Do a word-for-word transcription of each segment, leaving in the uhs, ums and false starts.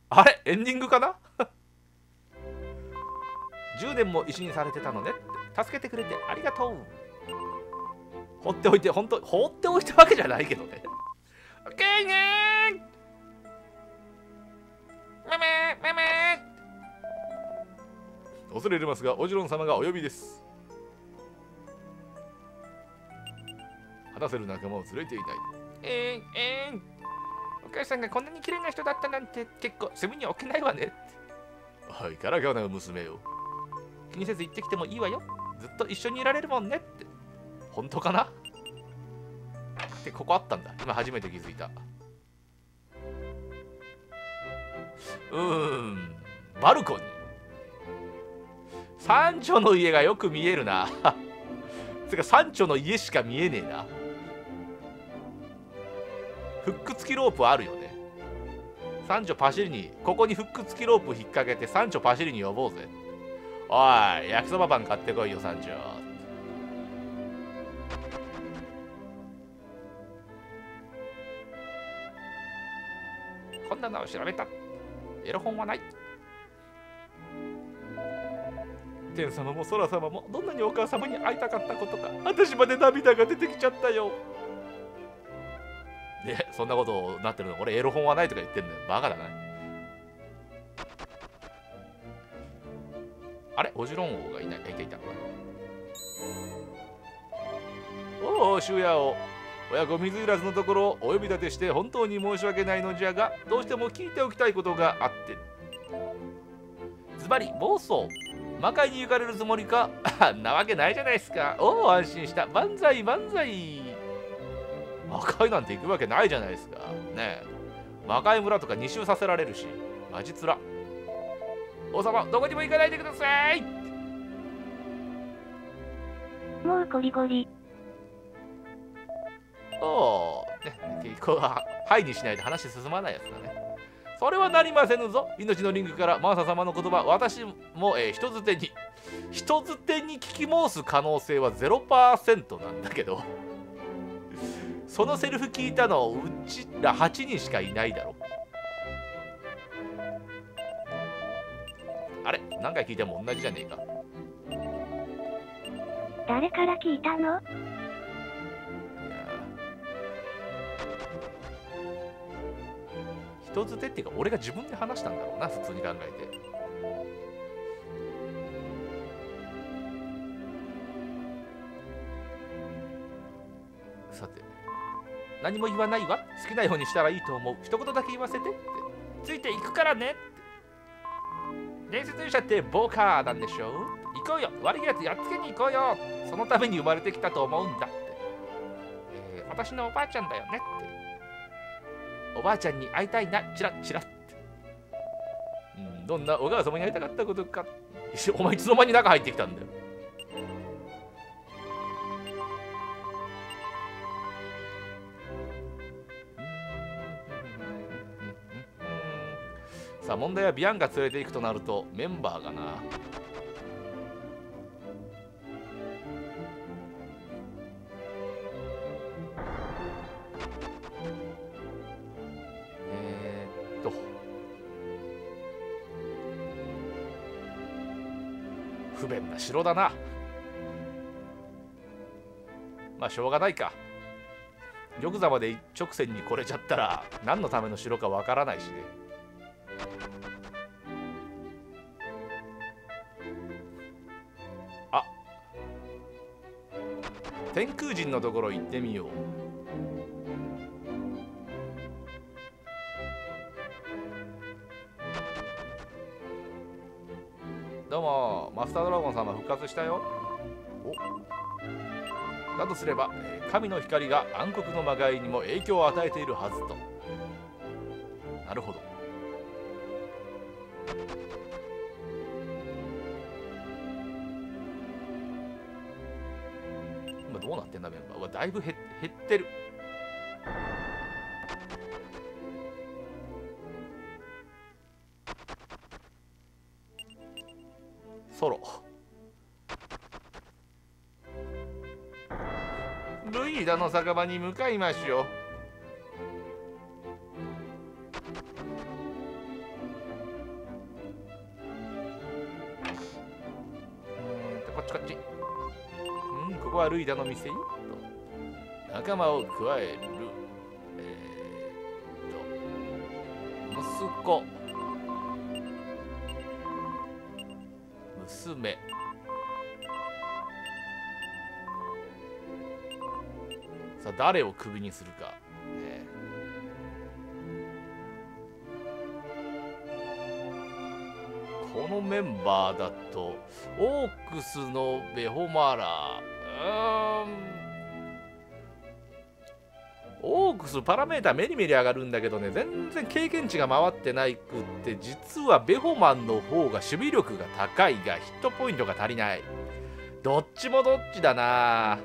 あれエンディングかなじゅうねんも一緒にされてたのねって。助けてくれてありがとう。放っておいて、本当放っておいたわけじゃないけどね。オッケーねー。めめめめ恐れ入りますが、オジロン様がお呼びです。話せる仲間を連れていたい。えー、えー、お母さんがこんなに綺麗な人だったなんて結構すぐに置けないわねって。おい、からかうなよ娘よ。気にせず行ってきてもいいわよ。ずっと一緒にいられるもんねって。本当かなってここあったんだ。今初めて気づいた。うーん、バルコニー。三女の家がよく見えるな。つか三女の家しか見えねえな。フック付きロープあるよね。三女パシリに、ここにフック付きロープ引っ掛けて三女パシリに呼ぼうぜ。おい、焼きそばパン買ってこいよ三女。こんなのを調べた。エロ本はない。天様も空様もどんなにお母様に会いたかったことか。私まで涙が出てきちゃったよ。ね、そんなことなってるの。俺エロ本はないとか言ってんのよ。バカだな。あれオジロン王がいない。いたいた。おお、修也王。親子水入らずのところをお呼び立てして本当に申し訳ないのじゃが、どうしても聞いておきたいことがあって。ズバリ暴走。魔界に行かれるつもりかなわけないじゃないですか。おお、安心した。万歳万歳。魔界なんて行くわけないじゃないですか。ねえ。魔界村とか二周させられるし。マジつら。王様、どこにも行かないでください。 もうゴリゴリ。 おお、ね、結構は、はいにしないと話進まないやつだね。それはなりませぬぞ。命のリングからマーサ様の言葉、私も、えー、人づてに、人づてに聞き申す可能性は ゼロパーセント なんだけど、そのセリフ聞いたのうちらはちにんしかいないだろ。あれ何回聞いても同じじゃねえか。 誰から聞いたの？ 人づてっていうか俺が自分で話したんだろうな、普通に考えて。さて、何も言わないわ。好きなようにしたらいいと思う。一言だけ言わせてって。ついていくからねって。伝説者ってボーカーなんでしょ。行こうよ、悪いやつやっつけに行こうよ。そのために生まれてきたと思うんだって、えー、私のおばあちゃんだよねって。おばあちゃんに会いたいな、チラッチラッって。うん、どんなお母様に会いたかったことか。お前いつの間に中入ってきたんだよ。さあ問題はビアンが連れていくとなるとメンバーがな。えー、っと不便な城だな。まあしょうがないか。玉座まで一直線に来れちゃったら何のための城かわからないしね。あ、天空人のところ行ってみよう。どうも、マスタードラゴン様復活したよ。お、だとすれば、えー神の光が暗黒の魔界にも影響を与えているはずと。なるほど。今どうなってんだメンバーは。だいぶ減減ってる。ソロルイーダの酒場に向かいましょう。 ちこっち。うん、ここはルイダの店よと。仲間を加える。えー、っと、息子。娘。さあ、誰をクビにするか。ね、このメンバーだと、オークスのベホマラー、うーん、オークスパラメータメリメリ上がるんだけどね、全然経験値が回ってないくって、実はベホマンの方が守備力が高いがヒットポイントが足りない。どっちもどっちだな。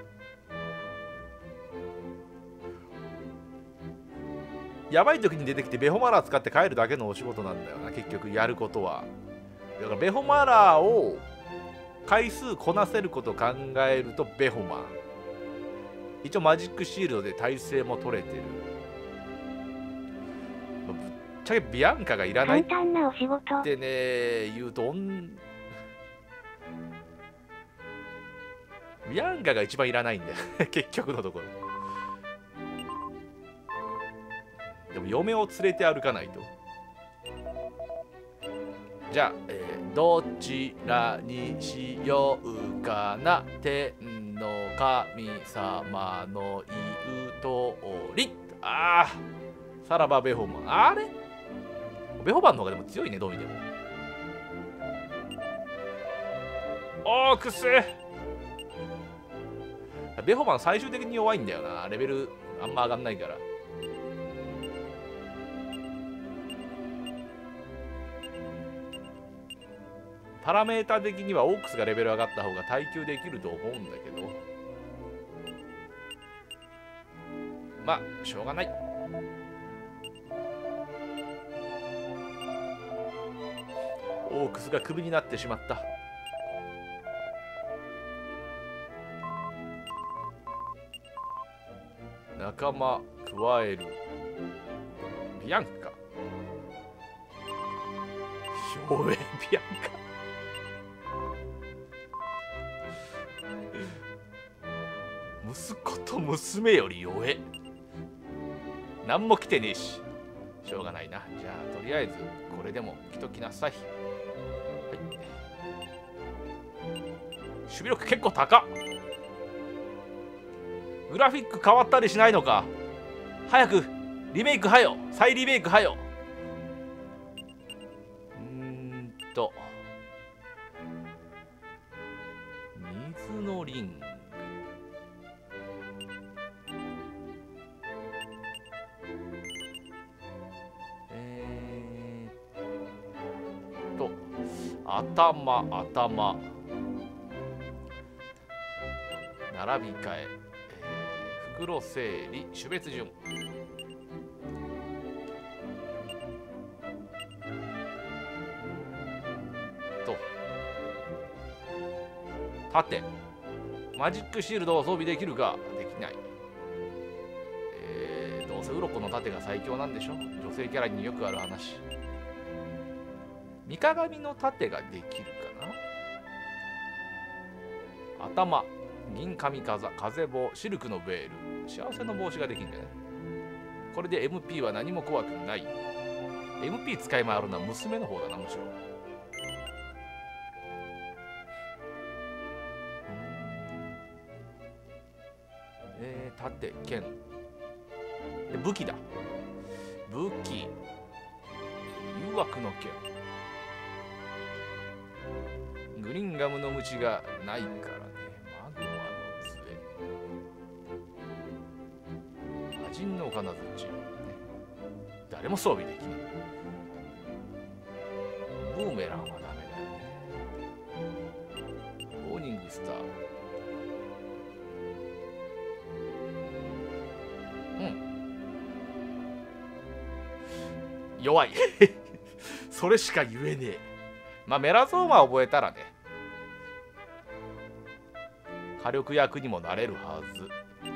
やばい時に出てきてベホマラー使って帰るだけのお仕事なんだよな、結局やることは。だからベホマラーを回数こなせることを考えるとベホマン。一応マジックシールドで耐性も取れてる。ぶっちゃけビアンカがいらないってね言うと、ビアンカが一番いらないんだよ結局のところ。でも嫁を連れて歩かないと。じゃあ、えー、どちらにしようかな。天の神様の言うとおり。ああ、さらばベホマン。あれベホマンの方がでも強いね、どう見ても。オークスベホマン最終的に弱いんだよな。レベルあんま上がんないから。パラメータ的にはオークスがレベル上がった方が耐久できると思うんだけど、まあしょうがない。オークスがクビになってしまった。仲間加える。ビアンカ。兵衛ビアンカ。息子と娘より弱え。何も来てねえし。しょうがないな。じゃあとりあえずこれでも着ときなさい。はい、守備力結構高っ。グラフィック変わったりしないのか。早くリメイクはよ。再リメイクはよ。うーんと水のリング。えー、っと頭頭並び替え、えー、袋整理種別順。と盾マジックシールドを装備できるか。できない。えー、どうせウロコの盾が最強なんでしょ。女性キャラによくある話。三鏡の盾ができるかな。頭銀髪風風棒シルクのベール幸せの帽子ができるんじゃない。これで エムピー は何も怖くない。 エムピー 使い回るのは娘の方だな、むしろ。えー、盾剣で武器だ。武器誘惑の剣。グリンガムの鞭がないからね。マグマの杖魔人の金槌、ね、誰も装備できない。ブーメランはダメだよね。モーニングスター。うん弱いそれしか言えねえ。まあメラゾーマ覚えたらね火力役にもなれるはず。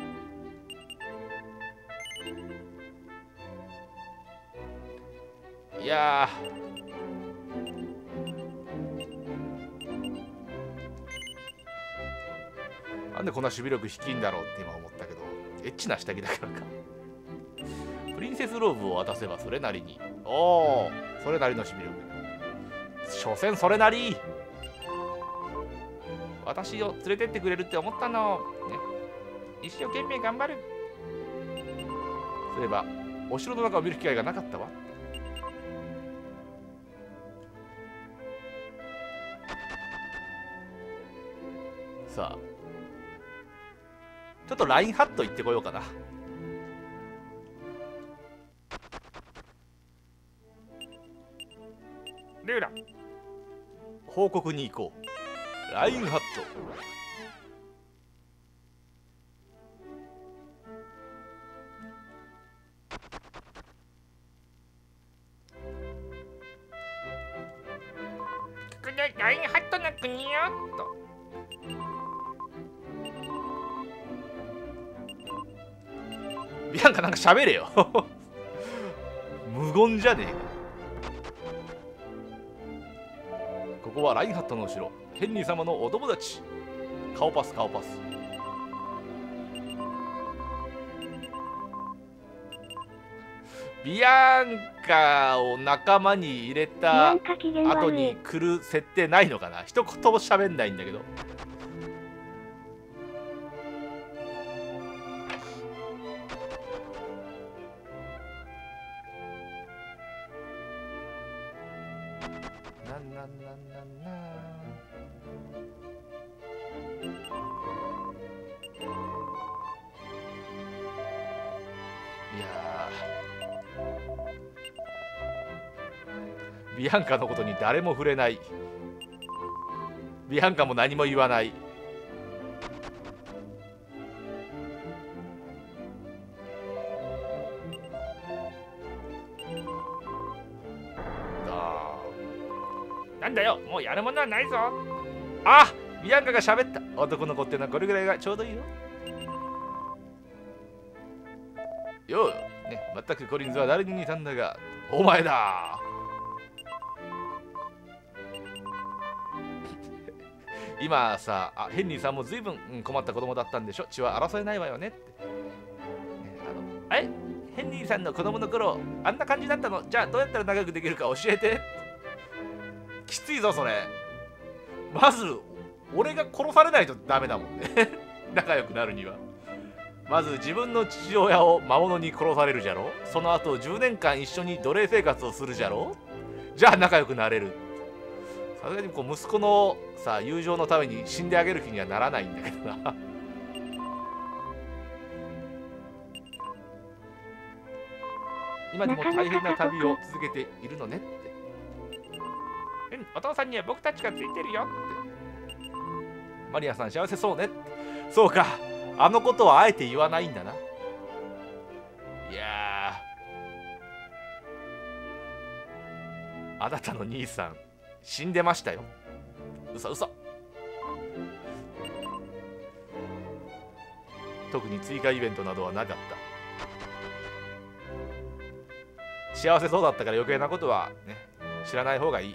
いやーなんでこんな守備力低いんだろうって今思ったけど、エッチな下着だからか。プリンセスローブを渡せばそれなりに、おお、それなりの守備力。所詮それなり。私を連れてってくれるって思ったの、ね、一生懸命頑張る。そういえばお城の中を見る機会がなかったわ。さあ、ちょっとラインハット行ってこようかな。ルーラ報告に行こう。ラインハット。ここでラインハットの国よと。ビアンカなんか喋れよ。無言じゃねえか。ここはラインハットの城、ヘンリー様のお友達。顔パス顔パス。ビアンカを仲間に入れた後に来る設定ないのかな。一言も喋んないんだけど。なんなんなんなんなん。いやー、ビアンカのことに誰も触れない。ビアンカも何も言わない。なんだよ、もうやるものはないぞ。あ、ビアンカが喋った。男の子ってのはこれぐらいがちょうどいいよ。よう、ね、全くコリンズは誰に似たんだが、お前だ。今さあ、ヘンリーさんも随分困った子供だったんでしょ。血は争えないわよねって。ね、あのえヘンリーさんの子供の頃あんな感じだったの。じゃあどうやったら仲良くできるか教えて。きついぞそれ。まず俺が殺されないとダメだもんね。仲良くなるにはまず自分の父親を魔物に殺されるじゃろ。その後じゅうねんかん一緒に奴隷生活をするじゃろ。じゃあ仲良くなれる。さすがにこう息子のさ友情のために死んであげる気にはならないんだけどな。今にも大変な旅を続けているのねって。うん、お父さんには僕たちがついてるよって。マリアさん幸せそうねって。そうか、あのことはあえて言わないんだな。いやー、あなたの兄さん死んでましたよ。うそうそ。特に追加イベントなどはなかった。幸せそうだったから余計なことはね知らない方がいい。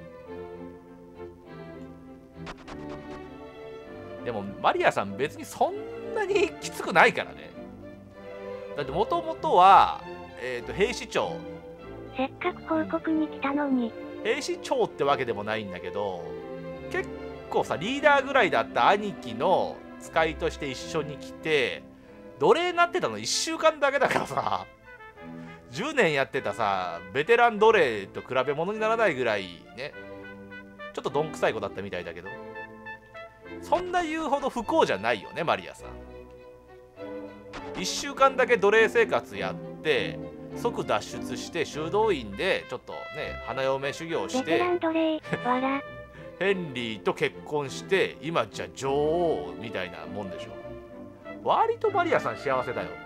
でもマリアさん別にそんなにきつくないからね。だってもともとは、えー、と兵士長。 せっかく報告に来たのに。 兵士長ってわけでもないんだけど、結構さリーダーぐらいだった兄貴の使いとして一緒に来て奴隷になってたのいっしゅうかんだけだからさ、じゅうねんやってたさベテラン奴隷と比べ物にならないぐらいね、ちょっとどんくさい子だったみたいだけど、そんな言うほど不幸じゃないよねマリアさん。いっしゅうかんだけ奴隷生活やって即脱出して修道院でちょっとね花嫁修行してベテラン奴隷笑ヘンリーと結婚して今じゃ女王みたいなもんでしょ。割とマリアさん幸せだよ。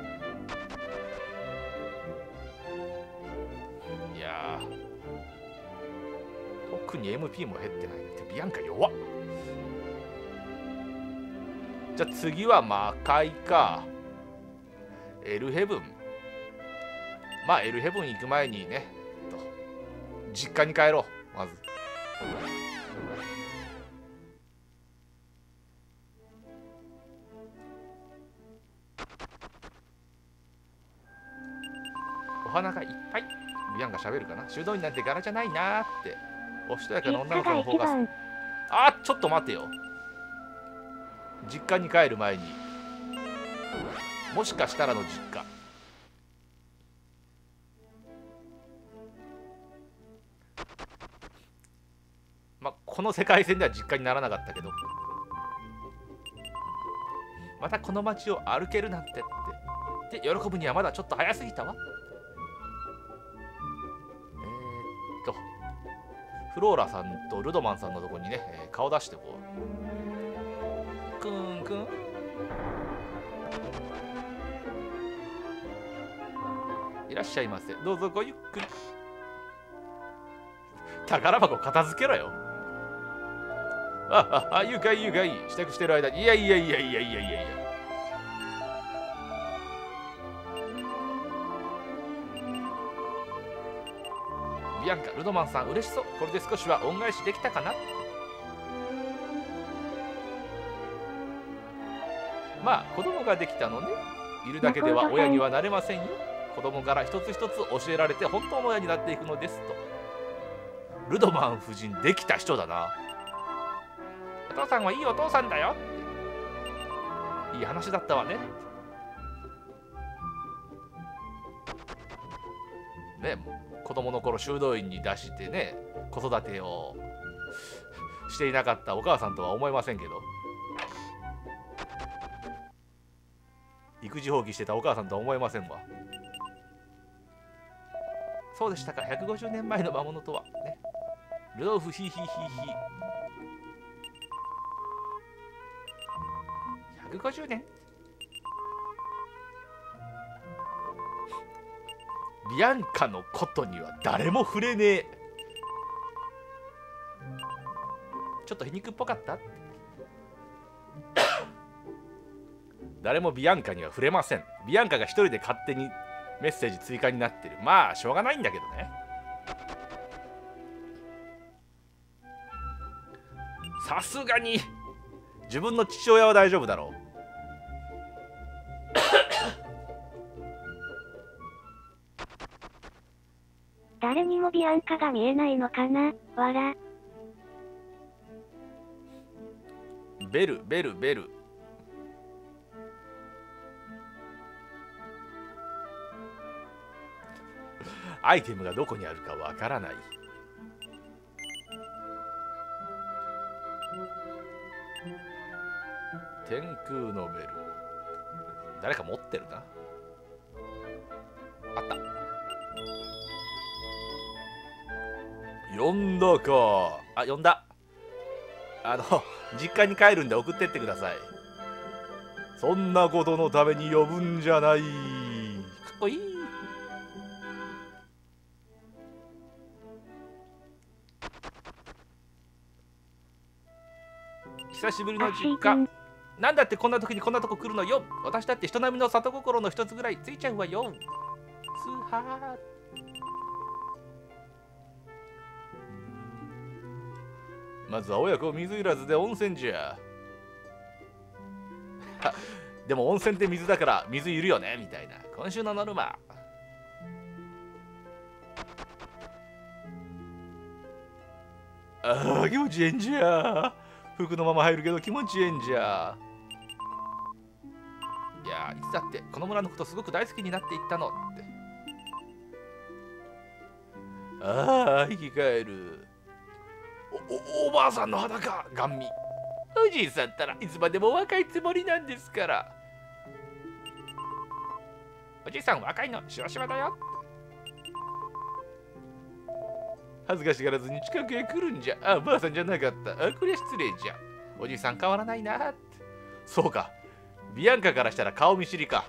いやー、特に エムピー も減ってないってビアンカ弱っ。じゃあ次は魔界か。エルヘブン。まあエルヘブン行く前にね実家に帰ろう。まず花がいっぱい。ビアンが喋るかな。修道院なんて柄じゃないなーって。おしとやかな女の子の方が。あ、ちょっと待てよ。実家に帰る前に。もしかしたらの実家。まあ、この世界線では実家にならなかったけど。またこの街を歩けるなんてって。で、喜ぶにはまだちょっと早すぎたわ。えー、っと、フローラさんとルドマンさんのとこにね、えー、顔出してこう。くんくん。いらっしゃいませ。どうぞごゆっくり。宝箱片付けろよ。ああ、あ、愉快愉快。支度してる間に。いやいやいやいやいやいやいや。ビアンカ、ルドマンさん、嬉しそう。これで少しは恩返しできたかな。まあ、子供ができたのね。いるだけでは親にはなれませんよ。子供から一つ一つ教えられて本当の親になっていくのですと。ルドマン夫人、できた人だな。お父さんはいいお父さんだよ。いい話だったわね。ね、子供の頃修道院に出してね、子育てをしていなかったお母さんとは思えませんけど、育児放棄してたお母さんとは思えませんわ。そうでしたか。ひゃくごじゅうねんまえの魔物とはね。ルドルフヒーヒーヒーヒー。ひゃくごじゅうねん。ビアンカのことには誰も触れねえ。ちょっと皮肉っぽかった。誰もビアンカには触れません。ビアンカが一人で勝手にメッセージ追加になってる。まあしょうがないんだけどね。さすがに自分の父親は大丈夫だろう。 誰にもビアンカが見えないのかな。わら。 ベルベルベル。アイテムがどこにあるかわからない。天空のベル。誰か持ってるな。あった。呼んだか。あ、呼んだ。あの、実家に帰るんで送ってってください。そんなことのために呼ぶんじゃない。かっこいい。久しぶりの実家。なんだってこんな時にこんなとこ来るのよ。私だって人並みの里心の一つぐらいついちゃうわよ。スーハー。まずは親子水入らずで温泉じゃ。でも温泉って水だから水いるよねみたいな。今週のノルマ。ああ、気持ちええんじゃ。服のまま入るけど気持ちええんじゃ。いや、いつだってこの村のことすごく大好きになっていったのって。ああ、生き返る。お, お, おばあさんの裸、ガンミ。おじいさんったらいつまでも若いつもりなんですから。おじいさん若いのしわしわだよ。恥ずかしがらずに近くへ来るんじゃ。あ、ばあさんじゃなかった。あ、こりゃ失礼じゃ。おじいさん変わらないなって。そうか。ビアンカからしたら顔見知りか。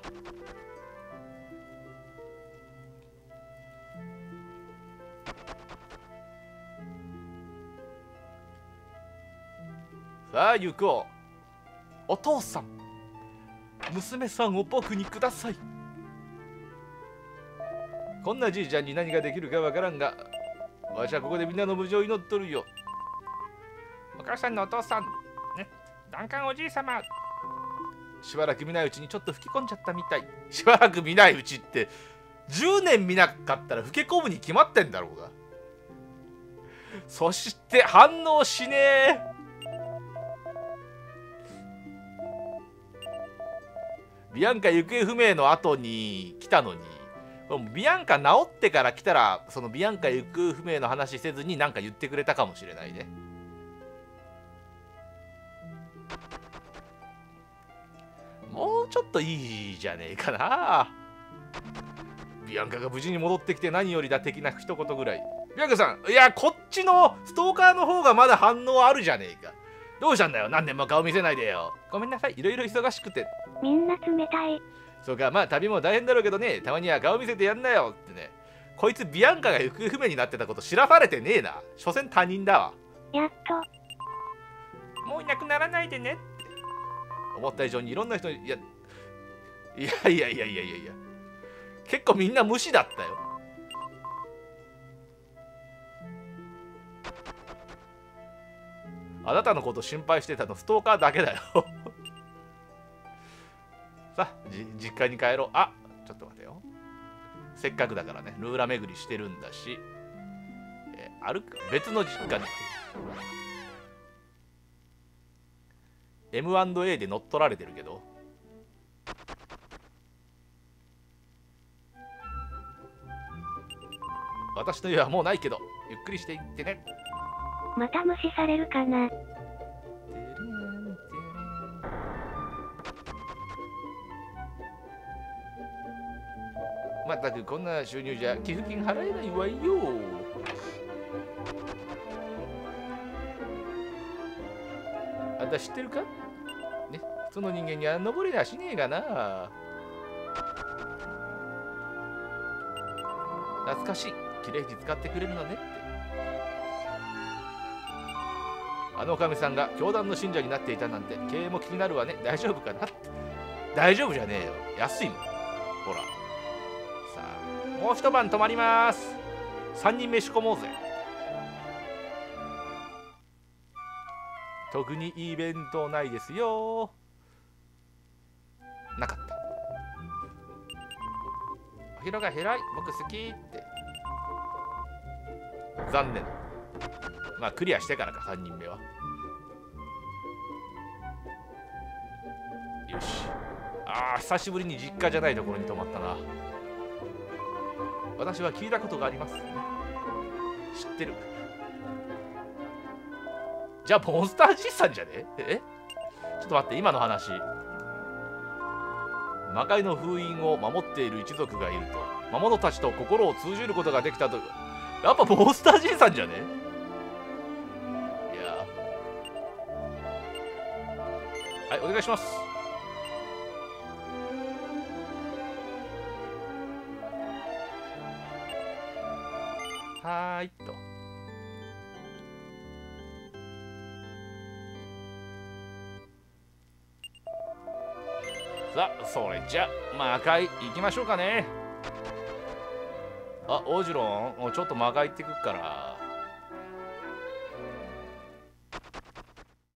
さあ行こう。お父さん、娘さんを僕にください。こんなじいちゃんに何ができるかわからんが、わしはここでみんなの無事を祈っとるよ。お母さんのお父さん、ね、ダンカンおじいさま。しばらく見ないうちにちょっと吹き込んじゃったみたい。しばらく見ないうちってじゅうねん見なかったら老け込むに決まってんだろうが。そして反応しねえ。ビアンカ行方不明の後に来たのに、ビアンカ治ってから来たら、そのビアンカ行方不明の話せずに何か言ってくれたかもしれないね。もうちょっといいじゃねえかな。ビアンカが無事に戻ってきて何よりだ的な一言ぐらい。ビアンカさん、いや、こっちのストーカーの方がまだ反応あるじゃねえか。どうしたんだよ、何年も顔見せないでよ。ごめんなさい、いろいろ忙しくて。 みんな冷たい。 そうか、まあ旅も大変だろうけどね、たまには顔見せてやんなよってね。こいつビアンカが行方不明になってたこと知らされてねえな。所詮他人だわ。 やっと。 もういなくならないでねって思った以上にいろんな人に、いやいやいやいやいやいやいや、結構みんな無視だったよ。あなたのこと心配してたのストーカーだけだよ。さあ、実家に帰ろう。あ、ちょっと待てよ。せっかくだからね、ルーラ巡りしてるんだし、えー、歩く別の実家に エムアンドエー で乗っ取られてるけど、私の家はもうないけどゆっくりしていってね。 また無視されるかな。 まったくこんな収入じゃ寄付金払えないわよ。あんた知ってるかね、その人間には登れやしねえがな。懐かしい、きれいに使ってくれるのねって。あのおかみさんが教団の信者になっていたなんて経営も気になるわね。大丈夫かなって。大丈夫じゃねえよ、安いもん。ほらさあ、もう一晩泊まります。さんにんめ仕込もうぜ。特にイベントないですよ。なかった。お広が広い、僕好きって。残念。まあクリアしてからか、さんにんめは。よし。ああ、久しぶりに実家じゃないところに泊まったな。私は聞いたことがあります。知ってる。じゃあモンスターじいさんじゃねえ。ちょっと待って、今の話。魔界の封印を守っている一族がいると、魔物たちと心を通じることができたと。やっぱモンスターじいさんじゃね。いや、はい、お願いします。はーいと。さあ、それじゃ魔界行きましょうかね。あ、オジロン、ちょっと魔界行ってくっから。